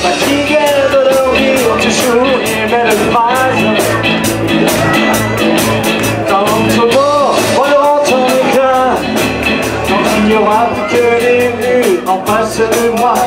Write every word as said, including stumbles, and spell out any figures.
fatigués de leur vivre toujours les mêmes phrases. Dans notre mort, on leur entend les craintes. Quand il n'y aura plus que des murs en face de moi,